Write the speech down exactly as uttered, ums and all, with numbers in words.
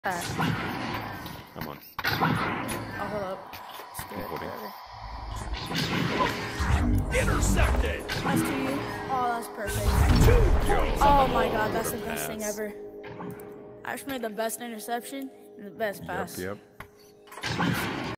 Right. Come on. Oh, hold up. Intercepted. That's to you. Oh, that's perfect. Two points. Oh my god, that's the What a best thing pass. ever. I just made the best interception and the best pass. Yep, yep.